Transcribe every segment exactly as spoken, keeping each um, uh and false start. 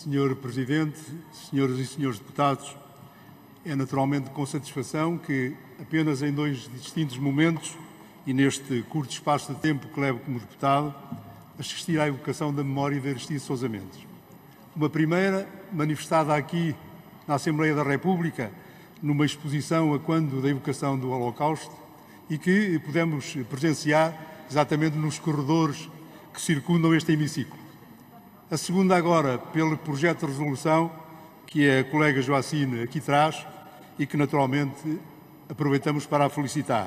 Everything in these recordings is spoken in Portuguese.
senhor Presidente, senhoras e senhores deputados, é naturalmente com satisfação que apenas em dois distintos momentos e neste curto espaço de tempo que levo como deputado, assistir à evocação da memória de Aristides Sousa Mendes. Uma primeira, manifestada aqui na Assembleia da República, numa exposição a quando da evocação do Holocausto e que pudemos presenciar exatamente nos corredores que circundam este hemiciclo. A segunda agora, pelo projeto de resolução que a colega Joacine aqui traz e que naturalmente aproveitamos para a felicitar.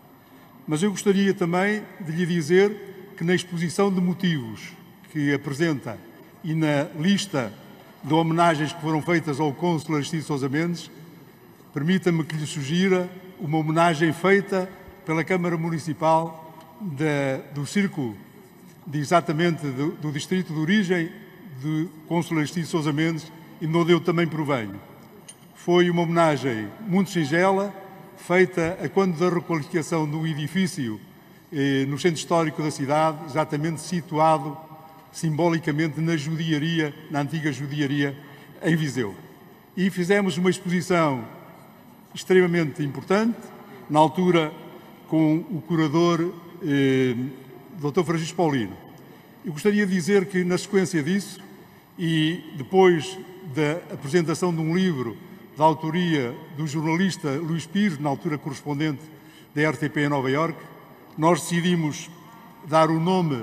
Mas eu gostaria também de lhe dizer que na exposição de motivos que apresenta e na lista de homenagens que foram feitas ao cônsul Aristides Sousa Mendes, permita-me que lhe sugira uma homenagem feita pela Câmara Municipal de, do Círculo, de, exatamente do, do distrito de origem do cônsul Aristides Sousa Mendes, e de onde eu também provenho. Foi uma homenagem muito singela, feita a quando da requalificação do edifício eh, no centro histórico da cidade, exatamente situado simbolicamente na judiaria, na antiga judiaria em Viseu. E fizemos uma exposição extremamente importante, na altura com o curador eh, doutor Francisco Paulino. Eu gostaria de dizer que, na sequência disso, e depois da apresentação de um livro da autoria do jornalista Luís Pires, na altura correspondente da R T P em Nova Iorque, nós decidimos dar o nome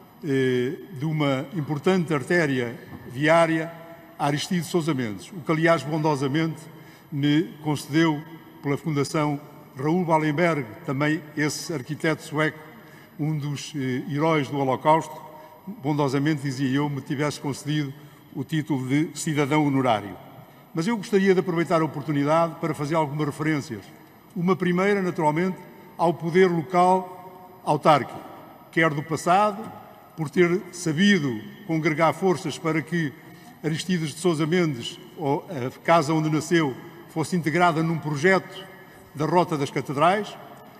eh, de uma importante artéria viária a Aristides Sousa Mendes, o que, aliás, bondosamente me concedeu pela Fundação Raoul Wallenberg, também esse arquiteto sueco, um dos eh, heróis do Holocausto, bondosamente, dizia eu, me tivesse concedido o título de cidadão honorário. Mas eu gostaria de aproveitar a oportunidade para fazer algumas referências. Uma primeira, naturalmente, ao poder local autárquico, quer do passado, por ter sabido congregar forças para que Aristides de Sousa Mendes, ou a casa onde nasceu, fosse integrada num projeto da Rota das Catedrais,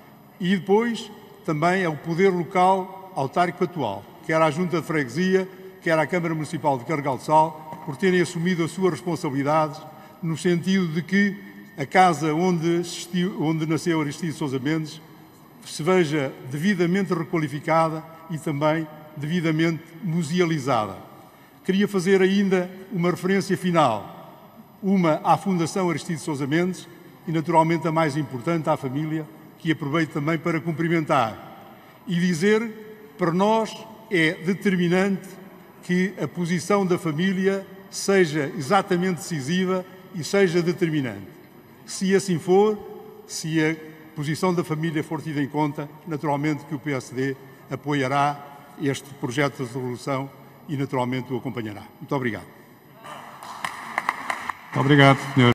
e depois também ao poder local autárquico atual, quer à Junta de Freguesia, quer à Câmara Municipal de Carregal do Sal, por terem assumido as suas responsabilidades, no sentido de que a casa onde, assistiu, onde nasceu Aristides Sousa Mendes se veja devidamente requalificada e também devidamente musealizada. Queria fazer ainda uma referência final, uma à Fundação Aristides Sousa Mendes e, naturalmente, a mais importante, à família, que aproveito também para cumprimentar e dizer, para nós é determinante que a posição da família seja exatamente decisiva e seja determinante. Se assim for, se a posição da família for tida em conta, naturalmente que o P S D apoiará este projeto de resolução e naturalmente o acompanhará. Muito obrigado. Muito obrigado, senhor